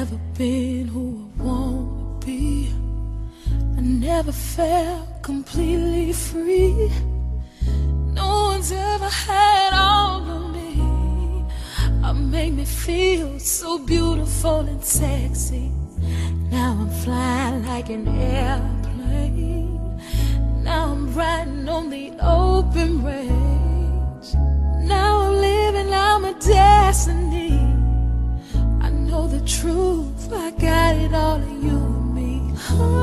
never been who I want to be. I never felt completely free. No one's ever had all of me. Make me feel so beautiful and sexy. Now I'm flying like an airplane. Now I'm riding on the open range. Now I'm living out my destiny. I know the truth, I got it all in you and me.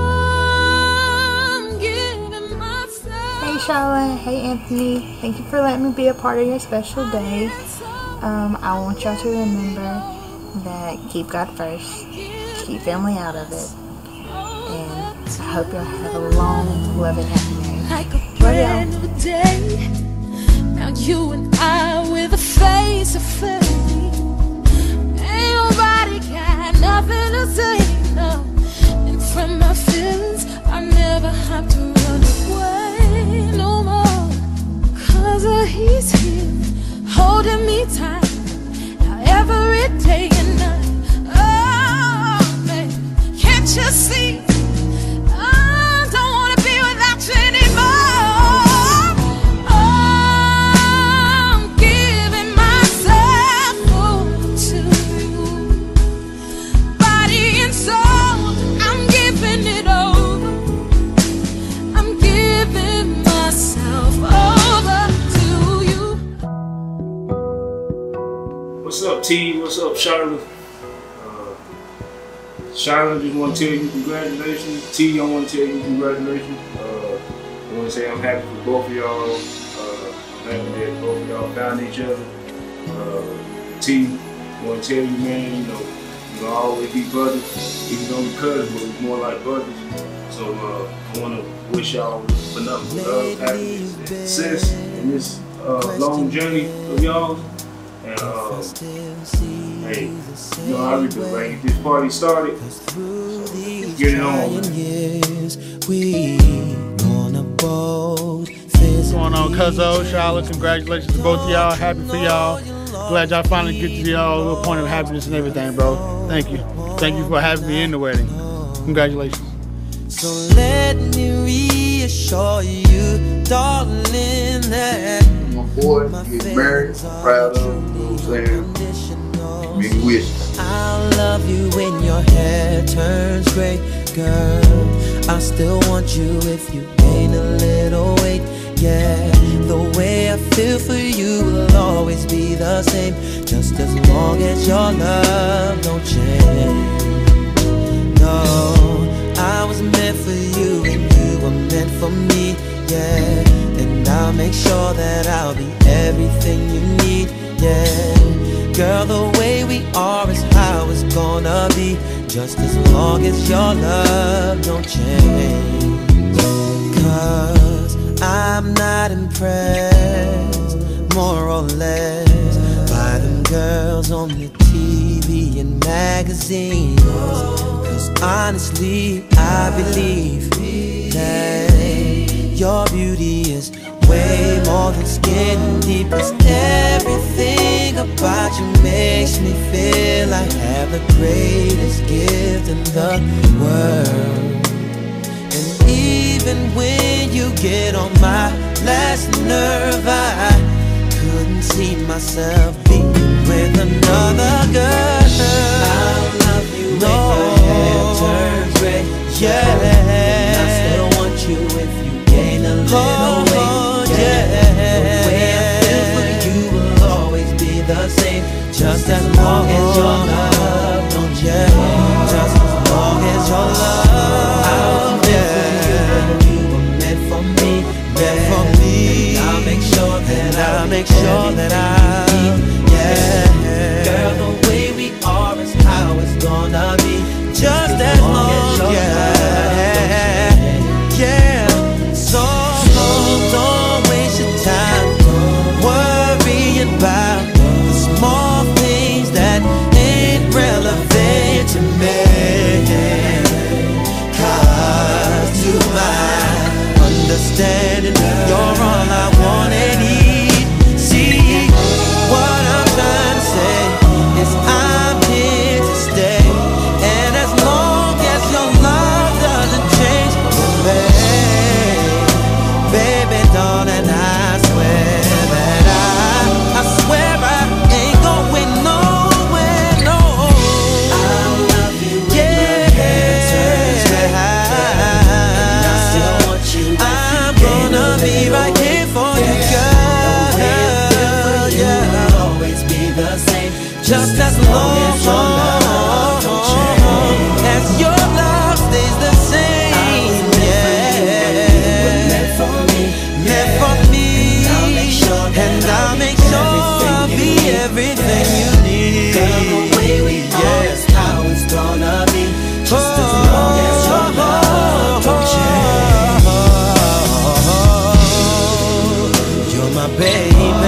I'm giving myself. Hey Charlotte, hey Anthony, thank you for letting me be a part of your special day. I want y'all to remember that keep God first, keep family out of it, and I hope y'all have a long, loving, happy marriage. Like a brand new day, now you and I with a face to face. Ain't nobody got nothing to say, no. And from my feelings, I never have to run away no more. 'Cause he's here, holding me tight, every day and night. Oh, baby, can't you see? I don't wanna be without you anymore. Oh, I'm giving myself over to you, body and soul. I'm giving it over. I'm giving myself over to you. What's up, T? What's up, Charlotte? Charlotte, just want to tell you congratulations. T, I want to tell you congratulations. I want to say I'm happy for both of y'all. I'm happy that both of y'all found each other. T, I want to tell you, man, you'll always be brothers. Even though we cousins, but we're more like brothers. So I want to wish y'all enough love, happiness, and success in this long journey of y'all. And hey, how we do, right? Get this party started. So let's get it on. What's going on, Cuzzo, Charlotte? Congratulations to both of y'all. Happy for y'all. Glad y'all finally get to y'all a little point of happiness and everything, bro. Thank you. Thank you for having me in the wedding. Congratulations. So let me reassure you, darling, that my boy get married, I'm proud of him, you know what I'm saying? Big wishes. I'll love you when your hair turns gray, girl. I still want you if you gain a little weight, yeah. The way I feel for you will always be the same, just as long as your love don't change. No, I was meant for you and you were meant for me, yeah. And I'll make sure that I'll be everything you need, yeah. Girl, the way we are is how it's gonna be, just as long as your love don't change. 'Cause I'm not impressed, more or less, by them girls on the TV and magazines. 'Cause honestly, I believe that your beauty is way more than skin deep. 'Cause everything about you makes me feel I have the greatest gift in the world. And even when you get on my last nerve, I couldn't see myself being with another girl. I'll love you when your hair turns gray, yeah. And I still want you if you gain a little weight, yeah. The way I feel for you will always be the same, just as long as your love don't change. Just as long as your love, I'll be for you and you were meant for me, meant for me. And I'll make sure that yeah. Girl, the way we are is how it's gonna be, just as long as your love, yeah. So don't waste your time worrying about the small things that ain't relevant to me. 'Cause to my understanding, you're all I want and need. See, what I'm trying to say is I'm here to stay, my baby.